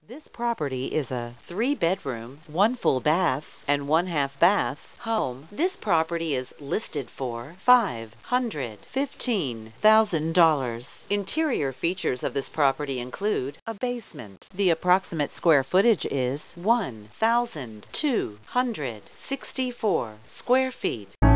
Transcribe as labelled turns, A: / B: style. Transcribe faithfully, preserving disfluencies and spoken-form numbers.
A: This property is a three-bedroom, one full bath, and one half bath home. This property is listed for five hundred fifteen thousand dollars. Interior features of this property include a basement. The approximate square footage is one thousand two hundred sixty-four square feet.